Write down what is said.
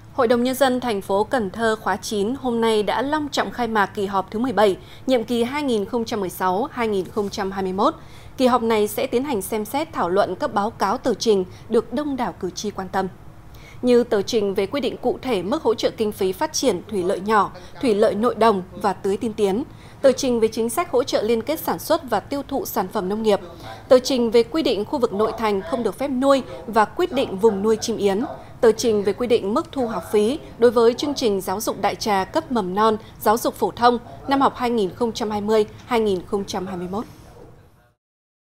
Hội đồng Nhân dân thành phố Cần Thơ khóa 9 hôm nay đã long trọng khai mạc kỳ họp thứ 17, nhiệm kỳ 2016-2021. Kỳ họp này sẽ tiến hành xem xét thảo luận các báo cáo tờ trình được đông đảo cử tri quan tâm. Như tờ trình về quy định cụ thể mức hỗ trợ kinh phí phát triển thủy lợi nhỏ, thủy lợi nội đồng và tưới tiên tiến, tờ trình về chính sách hỗ trợ liên kết sản xuất và tiêu thụ sản phẩm nông nghiệp, tờ trình về quy định khu vực nội thành không được phép nuôi và quyết định vùng nuôi chim yến, tờ trình về quy định mức thu học phí đối với chương trình giáo dục đại trà cấp mầm non, giáo dục phổ thông năm học 2020-2021.